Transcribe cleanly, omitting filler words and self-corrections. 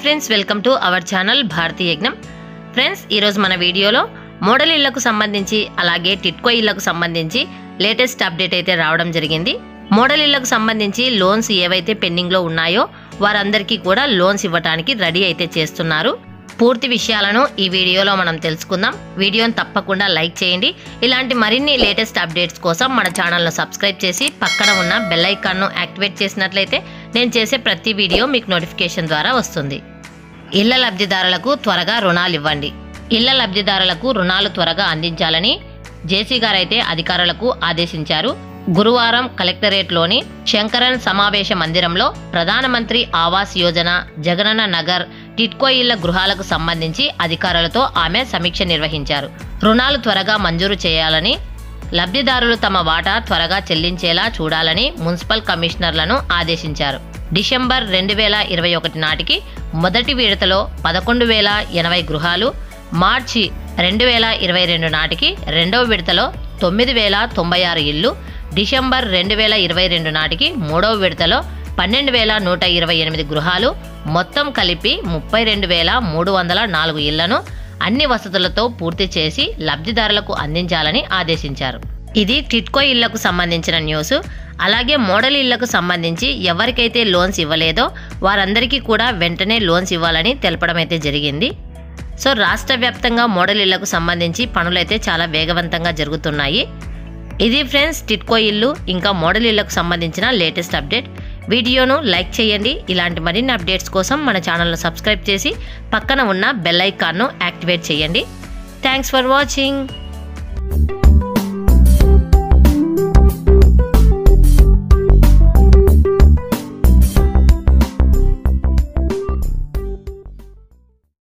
Friends, welcome to our channel Bharati Yagnam. Friends, ఈరోజు మన వీడియోలో మోడల్ ఇళ్లకు సంబంధించి అలాగే టిట్కో ఇళ్లకు సంబంధించి లేటెస్ట్ అప్డేట్ అయితే రావడం జరిగింది. మోడల్ ఇళ్లకు సంబంధించి లోన్స్ ఏవైతే పెండింగ్లో ఉన్నాయో వారందరికీ కూడా లోన్స్ ఇవ్వడానికి రెడీ అయితే చేస్తున్నారు. పూర్తి విషయాలను ఈ వీడియోలో మనం తెలుసుకుందాం. వీడియోని తప్పకుండా లైక్ చేయండి. ఇలాంటి మరిన్ని లేటెస్ట్ అప్డేట్స్ కోసం మన ఛానల్ను సబ్స్క్రైబ్ చేసి పక్కన ఉన్న బెల్ ఐకాన్ను యాక్టివేట్ చేసినట్లయితే నేను చేసే ప్రతి వీడియో మీకు నోటిఫికేషన్ ద్వారా వస్తుంది. ఇళ్ల లబ్ధిదారులకు త్వరగా రుణాలు ఇవ్వండి. ఇళ్ల లబ్ధిదారులకు రుణాలు త్వరగా అందించాలని జేసీ గారైతే అధికారులకు ఆదేశించారు. గురువారం కలెక్టరేట్లోని శంకరన్ సమావేశ మందిరంలో ప్రధానమంత్రి ఆవాస్ యోజన, జగనన్న నగర్, టిట్కో ఇళ్ల గృహాలకు సంబంధించి అధికారులతో ఆమె సమీక్ష నిర్వహించారు. రుణాలు త్వరగా మంజూరు చేయాలని, లబ్ధిదారులు తమ వాటా త్వరగా చెల్లించేలా చూడాలని మున్సిపల్ కమిషనర్లను ఆదేశించారు. డిసెంబర్ 2021 నాటికి మొదటి విడతలో 11,080 గృహాలు, మార్చి 2022 నాటికి రెండవ విడతలో 9,096 ఇళ్లు, డిసెంబర్ 2022 నాటికి మూడవ విడతలో 12,128 గృహాలు, మొత్తం కలిపి 32,304 ఇళ్లను అన్ని వసతులతో పూర్తి చేసి లబ్ధిదారులకు అందించాలని ఆదేశించారు. ఇది టిట్కో ఇళ్లకు సంబంధించిన న్యూస్. అలాగే మోడల్ ఇళ్లకు సంబంధించి ఎవరికైతే లోన్స్ ఇవ్వలేదో వారందరికీ కూడా వెంటనే లోన్స్ ఇవ్వాలని తెలపడం అయితే జరిగింది. సో రాష్ట్ర వ్యాప్తంగా మోడల్ ఇళ్లకు సంబంధించి పనులైతే చాలా వేగవంతంగా జరుగుతున్నాయి. ఇది ఫ్రెండ్స్ టిట్కో ఇల్లు ఇంకా మోడల్ ఇళ్లకు సంబంధించిన లేటెస్ట్ అప్డేట్. వీడియోను లైక్ చేయండి. ఇలాంటి మరిన్ని అప్డేట్స్ కోసం మన ఛానల్ను సబ్స్క్రైబ్ చేసి పక్కన ఉన్న బెల్ ఐకాన్ను యాక్టివేట్ చేయండి. Thanks for watching.